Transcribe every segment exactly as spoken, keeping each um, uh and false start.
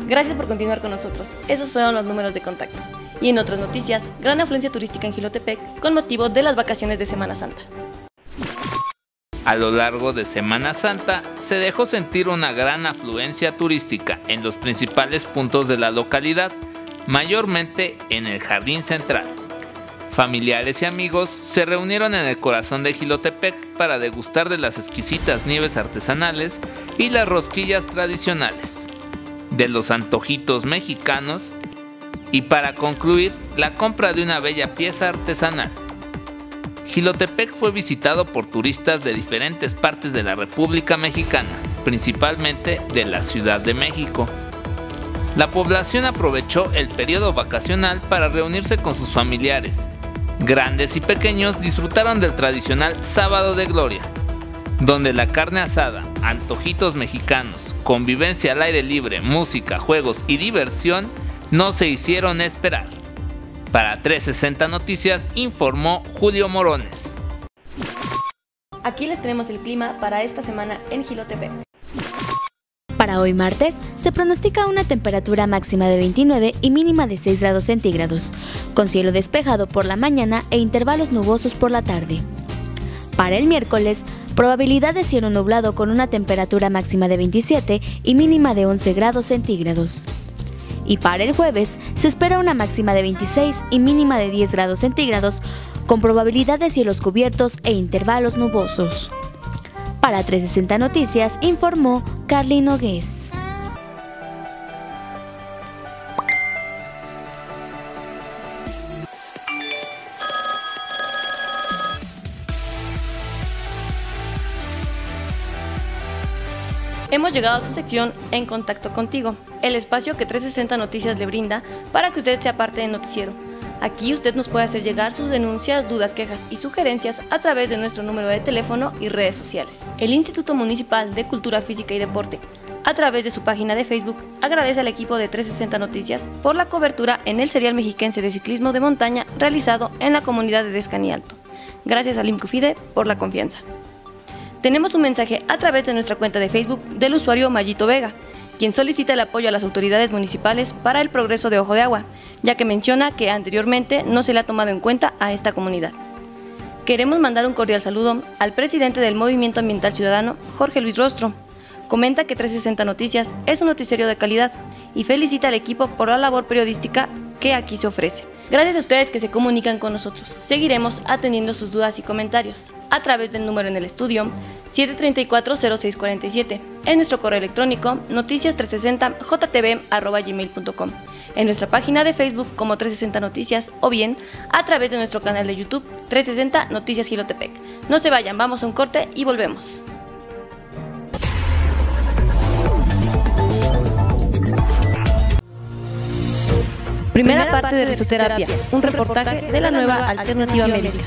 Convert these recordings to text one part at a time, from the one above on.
Gracias por continuar con nosotros. Esos fueron los números de contacto. Y en otras noticias, gran afluencia turística en Jilotepec con motivo de las vacaciones de Semana Santa. A lo largo de Semana Santa se dejó sentir una gran afluencia turística en los principales puntos de la localidad, mayormente en el Jardín Central. Familiares y amigos se reunieron en el corazón de Jilotepec para degustar de las exquisitas nieves artesanales y las rosquillas tradicionales, de los antojitos mexicanos y para concluir la compra de una bella pieza artesanal. Jilotepec fue visitado por turistas de diferentes partes de la República Mexicana, principalmente de la Ciudad de México. La población aprovechó el periodo vacacional para reunirse con sus familiares. Grandes y pequeños disfrutaron del tradicional Sábado de Gloria, donde la carne asada, antojitos mexicanos, convivencia al aire libre, música, juegos y diversión no se hicieron esperar. Para trescientos sesenta Noticias informó Julio Morones. Aquí les tenemos el clima para esta semana en Jilotepec. Para hoy martes, se pronostica una temperatura máxima de veintinueve y mínima de seis grados centígrados, con cielo despejado por la mañana e intervalos nubosos por la tarde. Para el miércoles, probabilidad de cielo nublado con una temperatura máxima de veintisiete y mínima de once grados centígrados. Y para el jueves, se espera una máxima de veintiséis y mínima de diez grados centígrados, con probabilidad de cielos cubiertos e intervalos nubosos. Para trescientos sesenta Noticias informó Carly Nogués. Hemos llegado a su sección En Contacto Contigo, el espacio que trescientos sesenta Noticias le brinda para que usted sea parte del noticiero. Aquí usted nos puede hacer llegar sus denuncias, dudas, quejas y sugerencias a través de nuestro número de teléfono y redes sociales. El Instituto Municipal de Cultura Física y Deporte, a través de su página de Facebook, agradece al equipo de trescientos sesenta Noticias por la cobertura en el Serial Mexiquense de Ciclismo de Montaña realizado en la comunidad de Descani Alto. Gracias al IMCUFIDE por la confianza. Tenemos un mensaje a través de nuestra cuenta de Facebook del usuario Mayito Vega, quien solicita el apoyo a las autoridades municipales para el progreso de Ojo de Agua, ya que menciona que anteriormente no se le ha tomado en cuenta a esta comunidad. Queremos mandar un cordial saludo al presidente del Movimiento Ambiental Ciudadano, Jorge Luis Rostro. Comenta que trescientos sesenta Noticias es un noticiero de calidad y felicita al equipo por la labor periodística que aquí se ofrece. Gracias a ustedes que se comunican con nosotros. Seguiremos atendiendo sus dudas y comentarios a través del número en el estudio siete tres cuatro cero seis cuatro siete, en nuestro correo electrónico noticias trescientos sesenta j t v arroba gmail punto com, en nuestra página de Facebook como trescientos sesenta Noticias o bien a través de nuestro canal de YouTube trescientos sesenta Noticias Jilotepec. No se vayan, vamos a un corte y volvemos. Primera parte de Risoterapia, un reportaje de la nueva alternativa médica.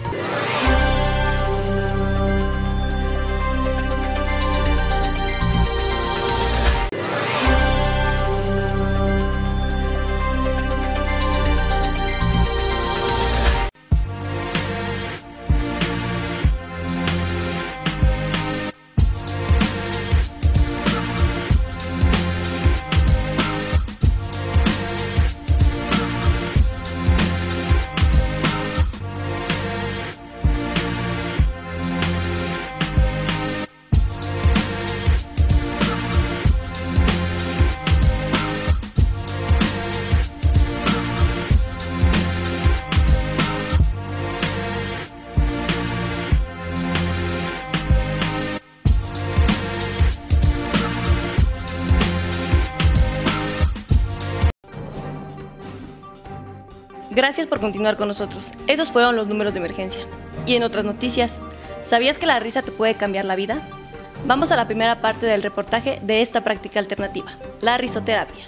Gracias por continuar con nosotros. Esos fueron los números de emergencia. Y en otras noticias, ¿sabías que la risa te puede cambiar la vida? Vamos a la primera parte del reportaje de esta práctica alternativa, la risoterapia.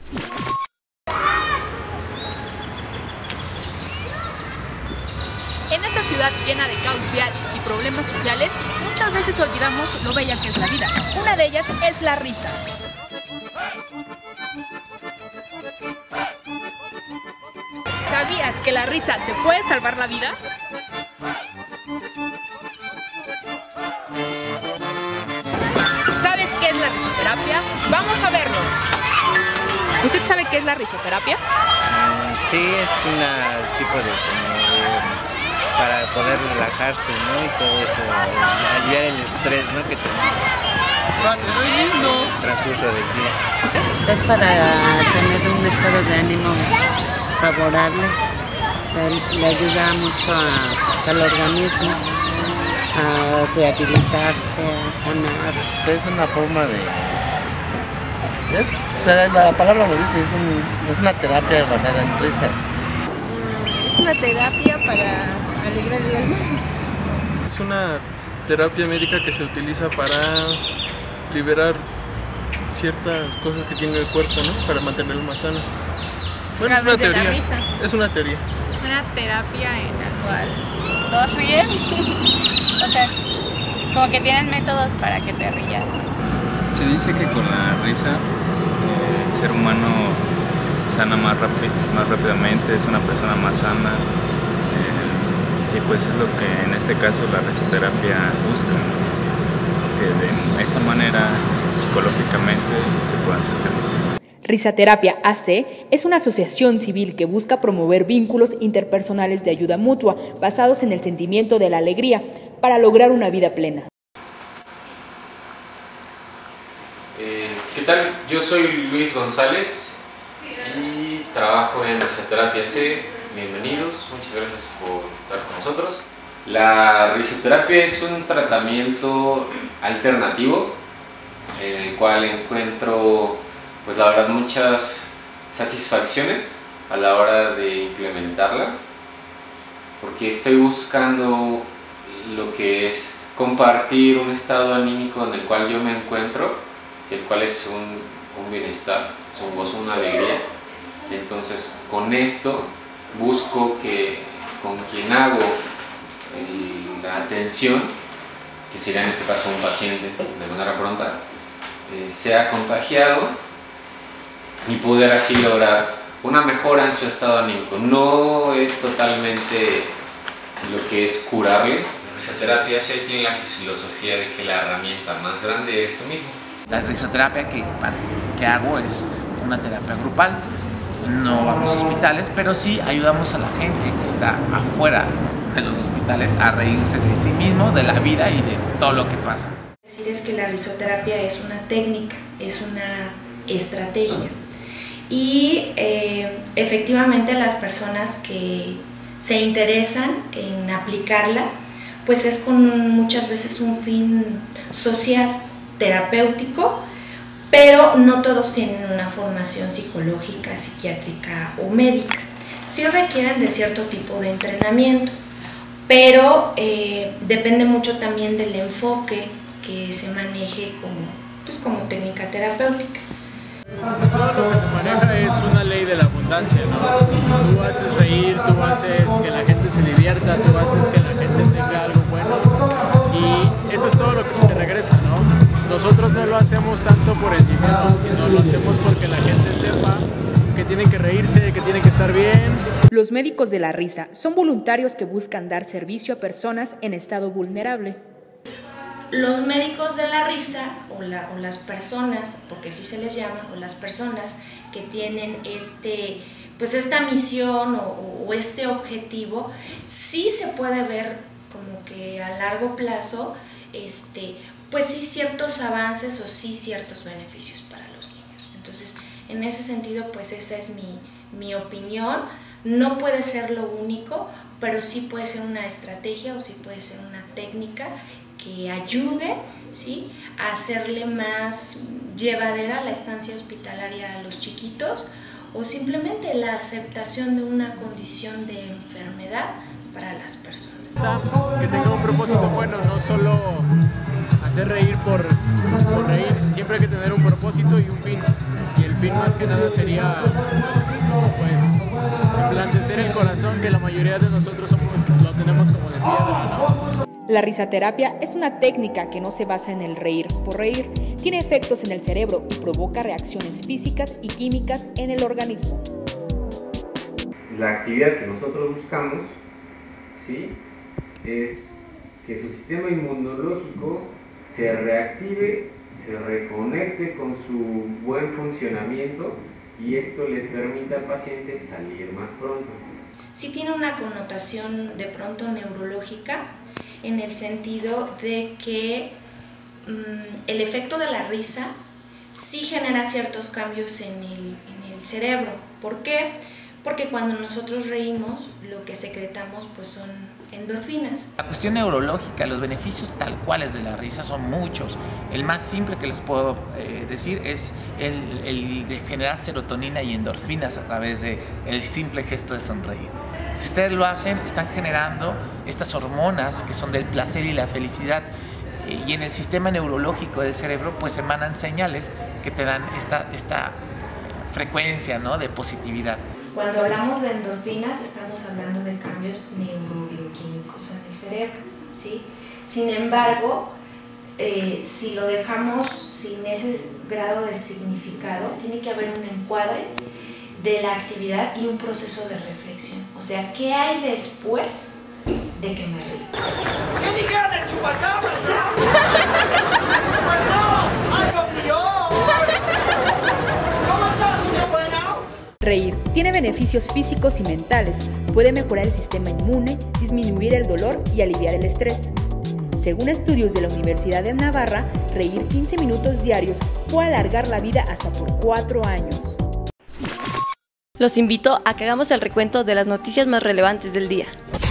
En esta ciudad llena de caos vial y problemas sociales, muchas veces olvidamos lo bella que es la vida. Una de ellas es la risa. ¿Sabías que la risa te puede salvar la vida? ¿Sabes qué es la risoterapia? ¡Vamos a verlo! ¿Usted sabe qué es la risoterapia? Mm, sí, es un tipo de, como de para poder relajarse, ¿no? Y todo eso, aliviar el estrés, ¿no? Que tenemos en el transcurso del día. Es para tener un estado de ánimo favorable, le, le ayuda mucho a, pues, al organismo, a rehabilitarse, a sanar. O sea, es una forma de... Es, o sea, la palabra lo dice, es, un, es una terapia basada en risas. Es una terapia para alegrar el alma. Es una terapia médica que se utiliza para liberar ciertas cosas que tiene el cuerpo, ¿no? Para mantenerlo más sano. Bueno, es una teoría. De la risa. Es una teoría. Una terapia en la cual todos ríen. O sea, como que tienen métodos para que te rías. Se dice que con la risa eh, el ser humano sana más, rápido, más rápidamente, es una persona más sana. Y pues es lo que en este caso la risoterapia busca, ¿no? Que de esa manera psicológicamente se puedan sentir mejor. Risaterapia A C es una asociación civil que busca promover vínculos interpersonales de ayuda mutua basados en el sentimiento de la alegría para lograr una vida plena. Eh, ¿Qué tal? Yo soy Luis González y trabajo en Risoterapia A C. Bienvenidos, muchas gracias por estar con nosotros. La risoterapia es un tratamiento alternativo en el cual encuentro, pues la verdad, muchas satisfacciones a la hora de implementarla, porque estoy buscando lo que es compartir un estado anímico en el cual yo me encuentro, el cual es un, un bienestar, es un gozo, una alegría. Entonces, con esto busco que con quien hago el, la atención, que sería en este caso un paciente de manera pronta, eh, sea contagiado y poder así lograr una mejora en su estado anímico. No es totalmente lo que es curarle. La risoterapia sí tiene la filosofía de que la herramienta más grande es tú mismo. La risoterapia que, que hago es una terapia grupal. No vamos a hospitales, pero sí ayudamos a la gente que está afuera de los hospitales a reírse de sí mismo, de la vida y de todo lo que pasa. Decir es que la risoterapia es una técnica, es una estrategia y eh, efectivamente las personas que se interesan en aplicarla, pues es con muchas veces un fin social, terapéutico, pero no todos tienen una formación psicológica, psiquiátrica o médica. Sí requieren de cierto tipo de entrenamiento, pero eh, depende mucho también del enfoque que se maneje como, pues, como técnica terapéutica. Todo lo que se maneja es una ley de la abundancia, ¿no? Tú haces reír, tú haces que la gente se divierta, tú haces que la gente tenga algo bueno y eso es todo lo que se te regresa, ¿no? Nosotros no lo hacemos tanto por el dinero, sino lo hacemos porque la gente sepa que tienen que reírse, que tienen que estar bien. Los médicos de la risa son voluntarios que buscan dar servicio a personas en estado vulnerable. Los médicos de la risa o, la, o las personas, porque así se les llama, o las personas que tienen este, pues esta misión o, o este objetivo, sí se puede ver como que a largo plazo, este, pues sí ciertos avances o sí ciertos beneficios para los niños. Entonces, en ese sentido, pues esa es mi, mi opinión. No puede ser lo único, pero sí puede ser una estrategia o sí puede ser una técnica que ayude, ¿sí?, a hacerle más llevadera la estancia hospitalaria a los chiquitos o simplemente la aceptación de una condición de enfermedad para las personas. Que tenga un propósito bueno, no solo hacer reír por, por reír, siempre hay que tener un propósito y un fin. Y el fin más que nada sería, pues, emblandecer el corazón, que la mayoría de nosotros somos, lo tenemos como de piedra, ¿no? La risaterapia es una técnica que no se basa en el reír por reír, tiene efectos en el cerebro y provoca reacciones físicas y químicas en el organismo. La actividad que nosotros buscamos, ¿sí?, es que su sistema inmunológico se reactive, se reconecte con su buen funcionamiento y esto le permite al paciente salir más pronto. Sí tiene una connotación de pronto neurológica, en el sentido de que mmm, el efecto de la risa sí genera ciertos cambios en el, en el cerebro. ¿Por qué? Porque cuando nosotros reímos, lo que secretamos pues son endorfinas. La cuestión neurológica, los beneficios tal cuales de la risa son muchos. El más simple que les puedo eh, decir es el, el de generar serotonina y endorfinas a través del simple gesto de sonreír. Si ustedes lo hacen, están generando estas hormonas que son del placer y la felicidad, eh, y en el sistema neurológico del cerebro pues emanan señales que te dan esta, esta frecuencia, ¿no?, de positividad. Cuando hablamos de endorfinas estamos hablando de cambios neurobioquímicos en el cerebro, ¿sí? Sin embargo, eh, si lo dejamos sin ese grado de significado, tiene que haber un encuadre de la actividad y un proceso de reflexión. O sea, ¿qué hay después de que me río? ¿Qué dijeron el chupacabras? Pues no, algo peor. ¿Cómo estás, mucho bueno? Reír tiene beneficios físicos y mentales. Puede mejorar el sistema inmune, disminuir el dolor y aliviar el estrés. Según estudios de la Universidad de Navarra, reír quince minutos diarios puede alargar la vida hasta por cuatro años. Los invito a que hagamos el recuento de las noticias más relevantes del día.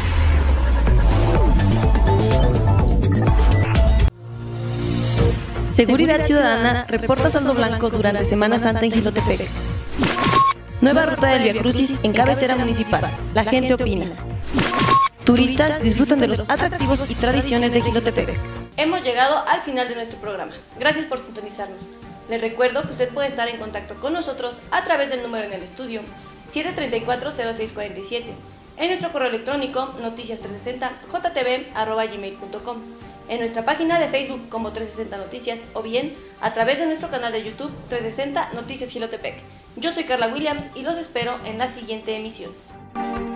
Seguridad Ciudadana reporta saldo blanco durante Semana Santa en Jilotepec. Nueva ruta del Via Crucis en cabecera municipal. La gente opina. Turistas disfrutan de los atractivos y tradiciones de Jilotepec. Hemos llegado al final de nuestro programa. Gracias por sintonizarnos. Les recuerdo que usted puede estar en contacto con nosotros a través del número en el estudio siete tres cuatro cero seis cuatro siete, en nuestro correo electrónico noticias trescientos sesenta j t v arroba gmail punto com, en nuestra página de Facebook como trescientos sesenta Noticias o bien a través de nuestro canal de YouTube trescientos sesenta Noticias Jilotepec. Yo soy Carla Williams y los espero en la siguiente emisión.